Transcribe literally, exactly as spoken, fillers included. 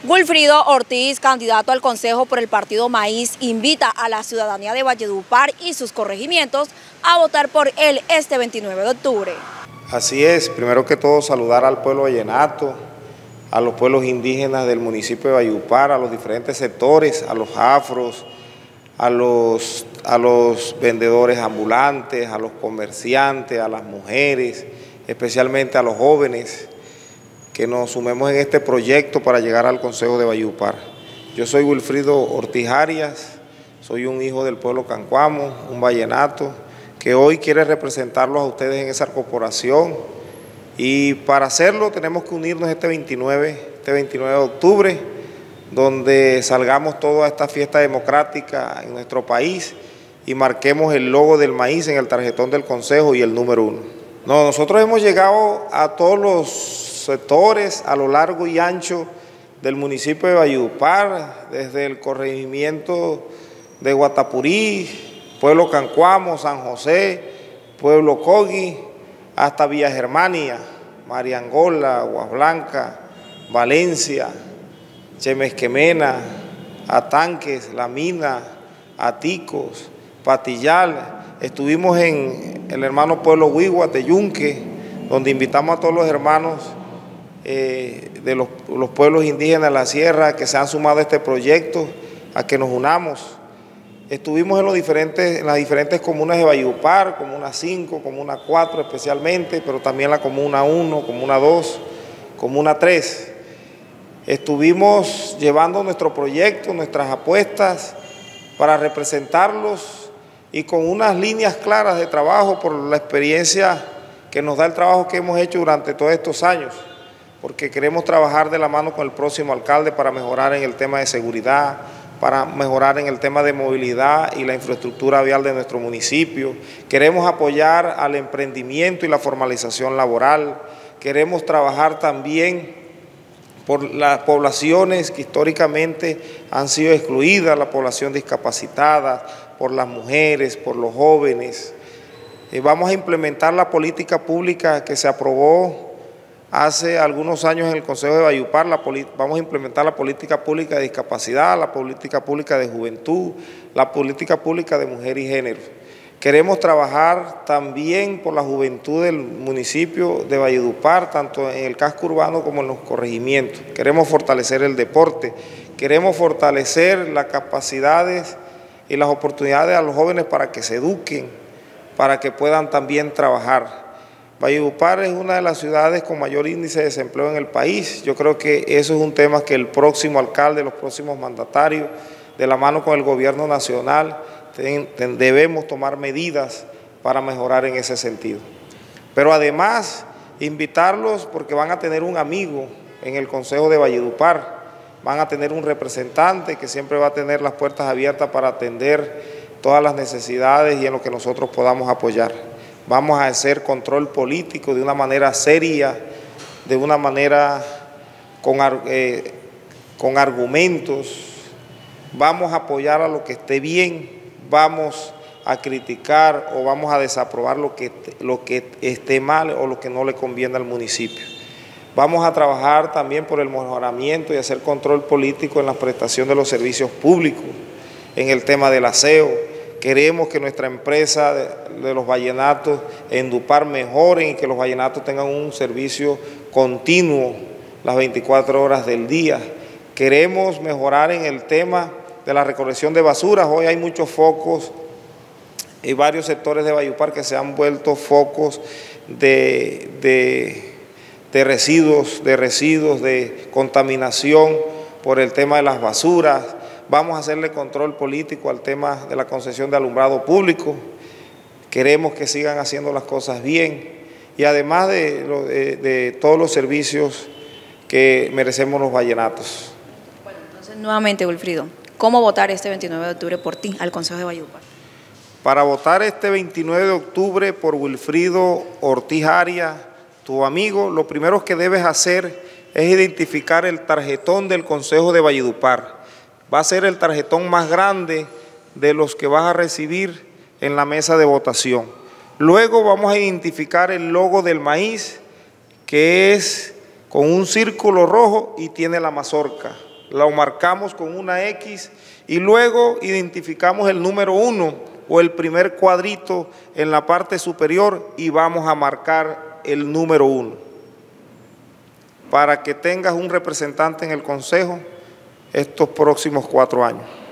Wilfrido Ortiz, candidato al Consejo por el Partido Maíz, invita a la ciudadanía de Valledupar y sus corregimientos a votar por él este veintinueve de octubre. Así es, primero que todo saludar al pueblo vallenato, a los pueblos indígenas del municipio de Valledupar, a los diferentes sectores, a los afros, a los, a los vendedores ambulantes, a los comerciantes, a las mujeres, especialmente a los jóvenes, que nos sumemos en este proyecto para llegar al Consejo de Valledupar. Yo soy Wilfrido Ortiz Arias, soy un hijo del pueblo cancuamo, un vallenato, que hoy quiere representarlos a ustedes en esa corporación, y para hacerlo tenemos que unirnos este veintinueve, este veintinueve de octubre, donde salgamos todos a esta fiesta democrática en nuestro país y marquemos el logo del maíz en el tarjetón del Consejo y el número uno. No, nosotros hemos llegado a todos los sectores a lo largo y ancho del municipio de Valledupar, desde el corregimiento de Guatapurí, pueblo cancuamo, San José, pueblo Cogui, hasta Villa Germania, Mariangola, Aguas Blancas, Valencia, Chemesquemena, Atanques, La Mina, Aticos, Patillal. Estuvimos en el hermano pueblo Huigua, Teyunque, donde invitamos a todos los hermanos eh, de los, los pueblos indígenas de la sierra que se han sumado a este proyecto, a que nos unamos. Estuvimos en, los diferentes, en las diferentes comunas de Valledupar, Comuna cinco, Comuna cuatro especialmente, pero también la Comuna uno, Comuna dos, Comuna tres. Estuvimos llevando nuestro proyecto, nuestras apuestas para representarlos y con unas líneas claras de trabajo por la experiencia que nos da el trabajo que hemos hecho durante todos estos años, porque queremos trabajar de la mano con el próximo alcalde para mejorar en el tema de seguridad, para mejorar en el tema de movilidad y la infraestructura vial de nuestro municipio. Queremos apoyar al emprendimiento y la formalización laboral. Queremos trabajar también por las poblaciones que históricamente han sido excluidas, la población discapacitada, por las mujeres, por los jóvenes. Y vamos a implementar la política pública que se aprobó hace algunos años en el Consejo de Valledupar. La vamos a implementar la política pública de discapacidad, la política pública de juventud, la política pública de mujer y género. Queremos trabajar también por la juventud del municipio de Valledupar, tanto en el casco urbano como en los corregimientos. Queremos fortalecer el deporte, queremos fortalecer las capacidades y las oportunidades a los jóvenes para que se eduquen, para que puedan también trabajar. Valledupar es una de las ciudades con mayor índice de desempleo en el país. Yo creo que eso es un tema que el próximo alcalde, los próximos mandatarios, de la mano con el gobierno nacional, ten, ten, debemos tomar medidas para mejorar en ese sentido. Pero además, invitarlos porque van a tener un amigo en el Consejo de Valledupar, van a tener un representante que siempre va a tener las puertas abiertas para atender todas las necesidades y en lo que nosotros podamos apoyar. Vamos a hacer control político de una manera seria, de una manera con, eh, con argumentos. Vamos a apoyar a lo que esté bien, vamos a criticar o vamos a desaprobar lo que, lo que esté mal o lo que no le conviene al municipio. Vamos a trabajar también por el mejoramiento y hacer control político en la prestación de los servicios públicos, en el tema del aseo. Queremos que nuestra empresa de, de los vallenatos Endupar mejoren y que los vallenatos tengan un servicio continuo las veinticuatro horas del día. Queremos mejorar en el tema de la recolección de basuras. Hoy hay muchos focos y varios sectores de Valledupar que se han vuelto focos de, de, de residuos, de residuos, de contaminación por el tema de las basuras. Vamos a hacerle control político al tema de la concesión de alumbrado público. Queremos que sigan haciendo las cosas bien y además de, de, de todos los servicios que merecemos los vallenatos. Bueno, entonces nuevamente, Wilfrido, ¿cómo votar este veintinueve de octubre por ti al Consejo de Valledupar? Para votar este veintinueve de octubre por Wilfrido Ortiz Arias, tu amigo, lo primero que debes hacer es identificar el tarjetón del Consejo de Valledupar. Va a ser el tarjetón más grande de los que vas a recibir en la mesa de votación. Luego vamos a identificar el logo del maíz, que es con un círculo rojo y tiene la mazorca. lo marcamos con una X y luego identificamos el número uno o el primer cuadrito en la parte superior y vamos a marcar el número uno para que tengas un representante en el Consejo estos próximos cuatro años.